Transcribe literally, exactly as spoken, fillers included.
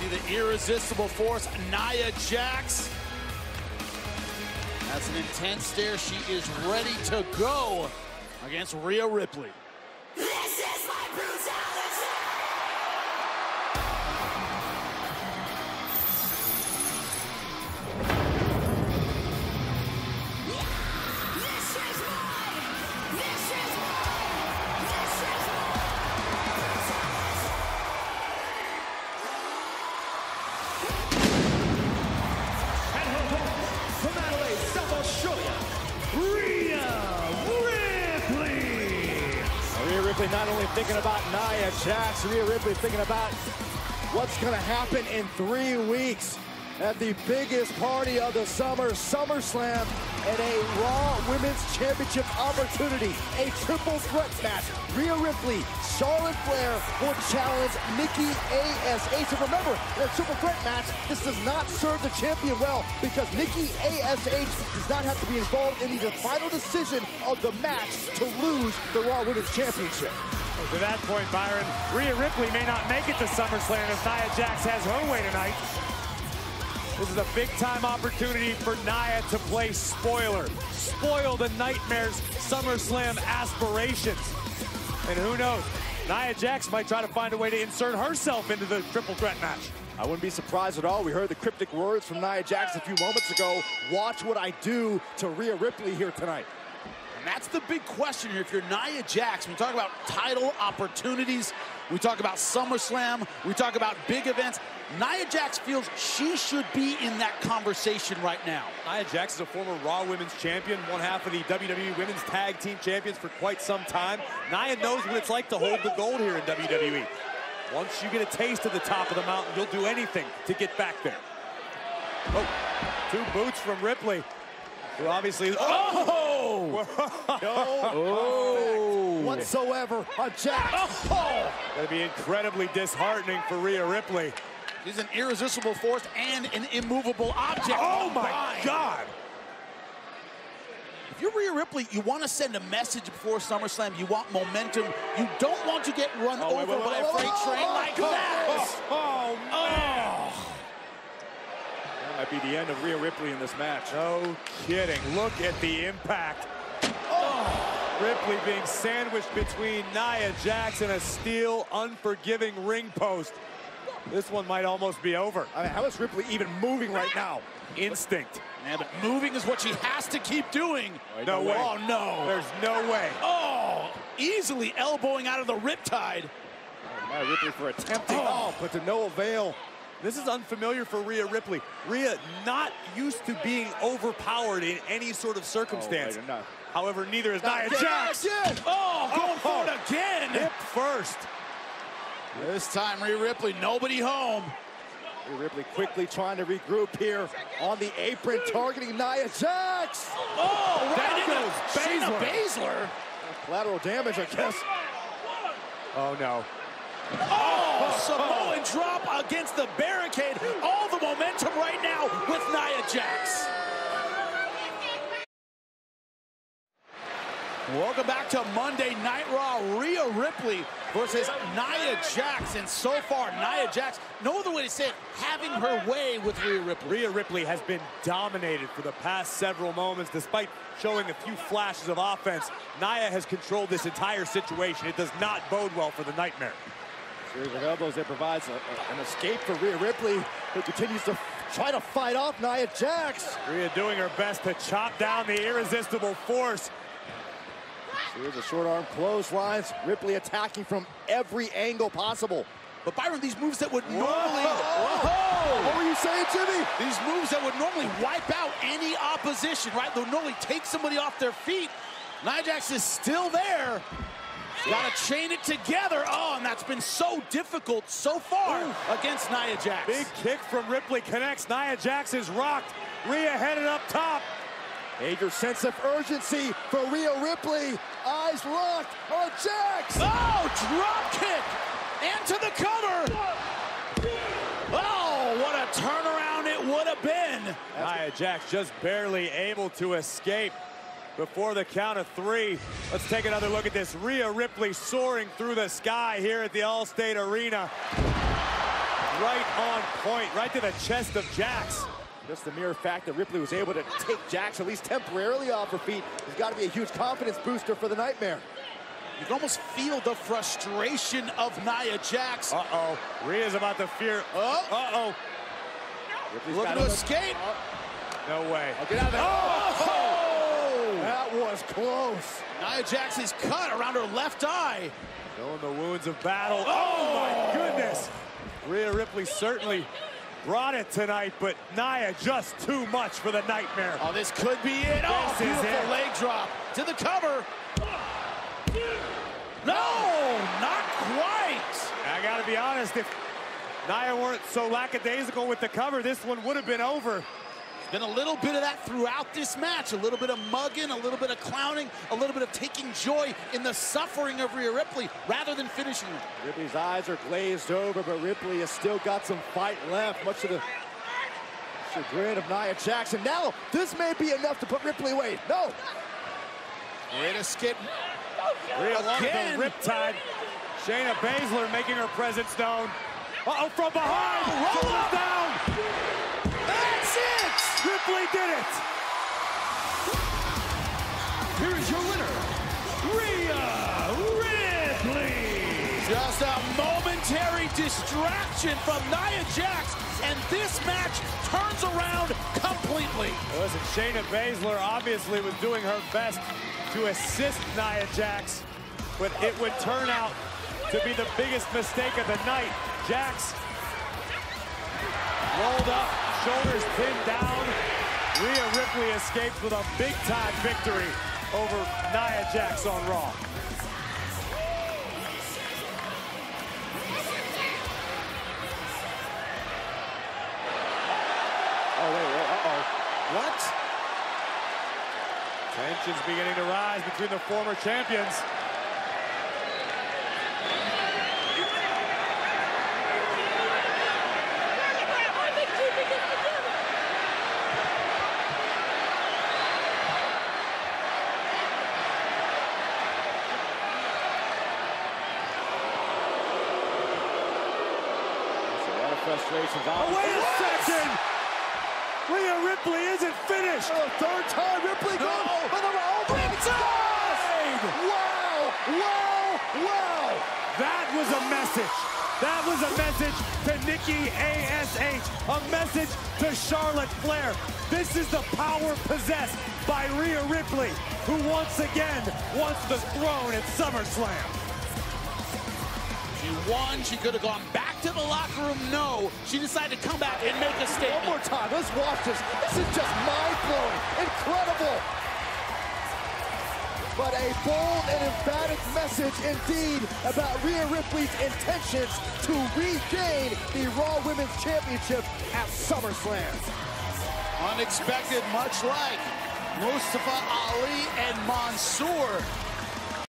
see the irresistible force, Nia Jax. That's an intense stare. She is ready to go against Rhea Ripley. This is my brutality! This is mine! This is mine! This is And her opponent, from Adelaide, South Australia, Rhea Ripley. Rhea Ripley not only thinking about Nia Jax, Rhea Ripley thinking about what's going to happen in three weeks at the biggest party of the summer, SummerSlam, and a Raw Women's Championship opportunity, a triple threat match. Rhea Ripley, Charlotte Flair will challenge Nikki A S H. And remember, in a triple threat match, this does not serve the champion well because Nikki A S H does not have to be involved in the final decision of the match to lose the Raw Women's Championship. To that point, Byron, Rhea Ripley may not make it to SummerSlam if Nia Jax has her way tonight. This is a big-time opportunity for Nia to play spoiler. Spoil the Nightmare's SummerSlam aspirations. And who knows, Nia Jax might try to find a way to insert herself into the triple threat match. I wouldn't be surprised at all. We heard the cryptic words from Nia Jax a few moments ago. Watch what I do to Rhea Ripley here tonight. And that's the big question here. If you're Nia Jax, we talk about title opportunities, we talk about SummerSlam, we talk about big events. Nia Jax feels she should be in that conversation right now. Nia Jax is a former Raw Women's Champion, one half of the W W E Women's Tag Team Champions for quite some time. Nia knows what it's like to hold the gold here in W W E. Once you get a taste of the top of the mountain, you'll do anything to get back there. Oh, two boots from Ripley, who obviously... Oh! No oh. whatsoever on Jax. Oh. That'd be incredibly disheartening for Rhea Ripley. She's an irresistible force and an immovable object. Oh my God! If you're Rhea Ripley, you want to send a message before SummerSlam. You want momentum. You don't want to get run oh, over wait, wait, by wait, a freight oh, train oh, like oh, that. Oh, oh man! Oh. That might be the end of Rhea Ripley in this match. No kidding. Look at the impact. Oh. Ripley being sandwiched between Nia Jax and a steel, unforgiving ring post. This one might almost be over. I mean, how is Ripley even moving right now? Instinct. Yeah, but moving is what she has to keep doing. Oh, no way. Oh, no. There's no way. Oh, easily elbowing out of the riptide. Oh, Nia Ripley for attempting, Oh. oh, but to no avail. This is unfamiliar for Rhea Ripley. Rhea not used to being overpowered in any sort of circumstance. Oh, wait, However, neither is Not Nia Jax. again. Oh, going Oh. for it again. Hip first. This time, Rhea Ripley, nobody home. Rhea Ripley quickly trying to regroup here on the apron, targeting Nia Jax. Oh, Down right into goes Shayna Baszler. Baszler. Collateral damage, I guess. Oh, no. Oh, Samoan drop against the barricade. All the momentum right now with Nia Jax. Welcome back to Monday Night Raw. Rhea Ripley versus Nia Jax. And so far, Nia Jax, no other way to say it, having her way with Rhea Ripley. Rhea Ripley has been dominated for the past several moments. Despite showing a few flashes of offense, Nia has controlled this entire situation. It does not bode well for the Nightmare. Series of elbows that provides a, a, an escape for Rhea Ripley, who continues to try to fight off Nia Jax. Rhea doing her best to chop down the irresistible force. Here's a short arm clotheslines. Ripley attacking from every angle possible. But Byron, these moves that would normally... Whoa. Whoa. What were you saying, Jimmy? These moves that would normally wipe out any opposition, right? They'll normally take somebody off their feet. Nia Jax is still there. Got to chain it together. Oh, and that's been so difficult so far Ooh. against Nia Jax. Big kick from Ripley connects. Nia Jax is rocked. Rhea headed up top. Major sense of urgency for Rhea Ripley. Eyes locked on Jax. Oh, drop kick. And to the cover. Oh, what a turnaround it would have been. Nia Jax just barely able to escape before the count of three. Let's take another look at this. Rhea Ripley soaring through the sky here at the Allstate Arena. right on point, right to the chest of Jax. Just the mere fact that Ripley was able to take Jax at least temporarily off her feet has got to be a huge confidence booster for the Nightmare. You can almost feel the frustration of Nia Jax. Uh-oh. Rhea's about to fear. Oh. Uh-oh. Ripley's Looking got to it. escape. No way. Oh, get out of there. Oh! That was close. Nia Jax is cut around her left eye. Showing the wounds of battle. Oh, my goodness. Rhea Ripley certainly brought it tonight, but Nia just too much for the Nightmare. Oh, this could be it. Oh, This is beautiful it. leg drop to the cover. No, not quite. I gotta be honest, if Nia weren't so lackadaisical with the cover, this one would have been over. Been a little bit of that throughout this match. A little bit of mugging, a little bit of clowning, a little bit of taking joy in the suffering of Rhea Ripley rather than finishing her. Ripley's eyes are glazed over, but Ripley has still got some fight left, much to the chagrin of Nia Jax. Now, this may be enough to put Ripley away. No. Great escape. Rhea lost Again. the riptide. Shayna Baszler making her presence known. Uh-oh, from behind. Oh, roll Shoulders up. down. That's it. Ripley did it. Here is your winner, Rhea Ripley. Just a momentary distraction from Nia Jax, and this match turns around completely. Listen, Shayna Baszler obviously was doing her best to assist Nia Jax, but it would turn out to be the biggest mistake of the night. Jax rolled up, shoulders pinned down. Rhea Ripley escapes with a big-time victory over Nia Jax on Raw. Oh, wait, wait, uh-oh. What? Tensions beginning to rise between the former champions. Frustrations. Oh, wait a second! Rhea Ripley isn't finished! Oh, third time, Ripley No. goes for the oh, Riptide! Wow! Wow! Wow! That was a message. That was a message to Nikki A S H. A message to Charlotte Flair. This is the power possessed by Rhea Ripley, who once again wants the throne at SummerSlam. She won. She could have gone back to the locker room. No, she decided to come back and make a statement. One more time. Let's watch this. This is just mind-blowing. Incredible. But a bold and emphatic message indeed about Rhea Ripley's intentions to regain the Raw Women's Championship at SummerSlam. Unexpected, much like Mustafa Ali and Mansoor.